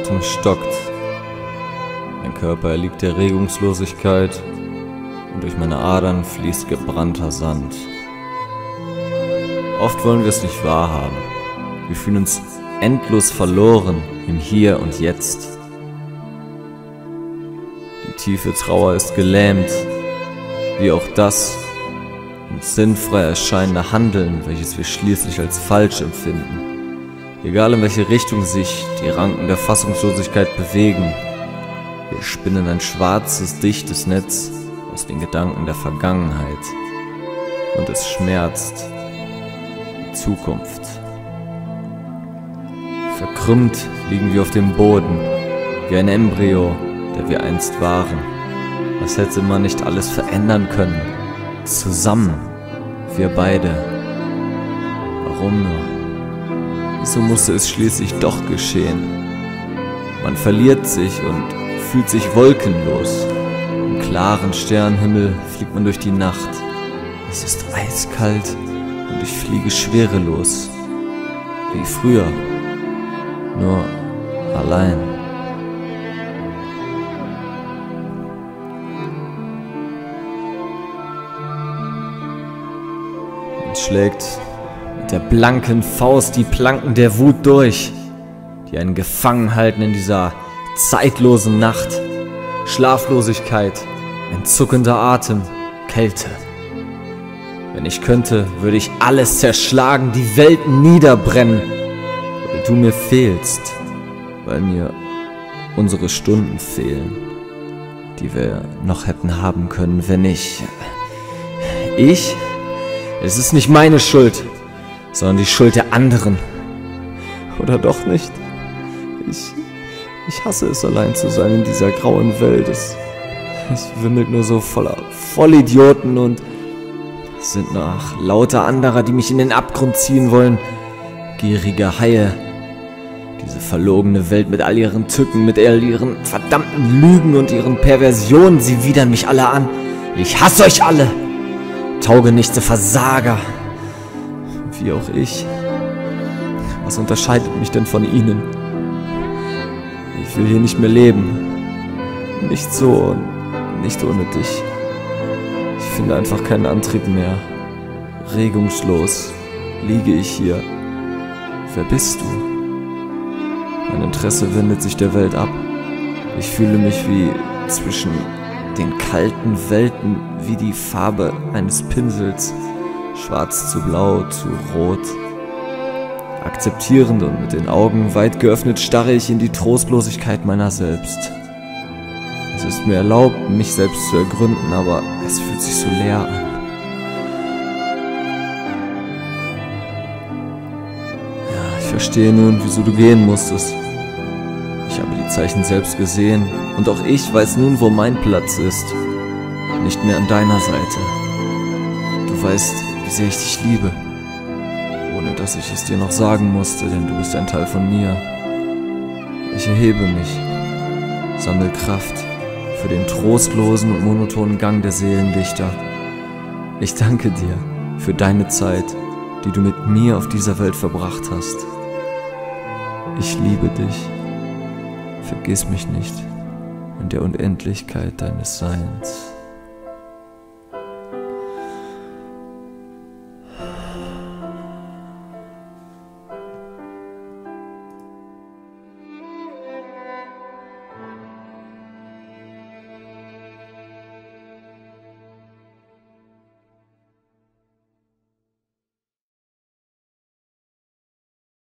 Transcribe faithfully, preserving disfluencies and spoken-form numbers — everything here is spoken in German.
Atem stockt. Mein Körper erliegt der Regungslosigkeit und durch meine Adern fließt gebrannter Sand. Oft wollen wir es nicht wahrhaben. Wir fühlen uns endlos verloren im Hier und Jetzt. Die tiefe Trauer ist gelähmt, wie auch das uns sinnfrei erscheinende Handeln, welches wir schließlich als falsch empfinden. Egal in welche Richtung sich die Ranken der Fassungslosigkeit bewegen, wir spinnen ein schwarzes, dichtes Netz aus den Gedanken der Vergangenheit und es schmerzt die Zukunft. Verkrümmt liegen wir auf dem Boden, wie ein Embryo, der wir einst waren. Was hätte man nicht alles verändern können? Zusammen, wir beide. Warum nur? Wieso musste es schließlich doch geschehen? Man verliert sich und fühlt sich wolkenlos. Im klaren Sternenhimmel fliegt man durch die Nacht. Es ist eiskalt und ich fliege schwerelos. Wie früher, nur allein. Man schlägt mit der blanken Faust die Planken der Wut durch, die einen gefangen halten in dieser zeitlosen Nacht. Schlaflosigkeit, ein zuckender Atem, Kälte. Wenn ich könnte, würde ich alles zerschlagen, die Welt niederbrennen, weil du mir fehlst, weil mir unsere Stunden fehlen, die wir noch hätten haben können, wenn ich... Ich? Es ist nicht meine Schuld, sondern die Schuld der anderen. Oder doch nicht? Ich... Ich hasse es, allein zu sein in dieser grauen Welt. Es, es wimmelt nur so voller Vollidioten und es sind noch lauter anderer, die mich in den Abgrund ziehen wollen. Gierige Haie. Diese verlogene Welt mit all ihren Tücken, mit all ihren verdammten Lügen und ihren Perversionen. Sie widern mich alle an. Ich hasse euch alle. Taugenichtse Versager. Wie auch ich. Was unterscheidet mich denn von ihnen? Ich will hier nicht mehr leben. Nicht so und nicht ohne dich. Ich finde einfach keinen Antrieb mehr. Regungslos liege ich hier. Wer bist du? Mein Interesse wendet sich der Welt ab. Ich fühle mich wie zwischen den kalten Welten, wie die Farbe eines Pinsels. Schwarz zu blau, zu rot. Akzeptierend und mit den Augen weit geöffnet starre ich in die Trostlosigkeit meiner selbst. Es ist mir erlaubt, mich selbst zu ergründen, aber es fühlt sich so leer an. Ja, ich verstehe nun, wieso du gehen musstest. Ich habe die Zeichen selbst gesehen und auch ich weiß nun, wo mein Platz ist. Nicht mehr an deiner Seite. Du weißt, wie sehr ich dich liebe. Ohne dass ich es dir noch sagen musste, denn du bist ein Teil von mir. Ich erhebe mich, sammle Kraft für den trostlosen und monotonen Gang der Seelendichter. Ich danke dir für deine Zeit, die du mit mir auf dieser Welt verbracht hast. Ich liebe dich. Vergiss mich nicht in der Unendlichkeit deines Seins.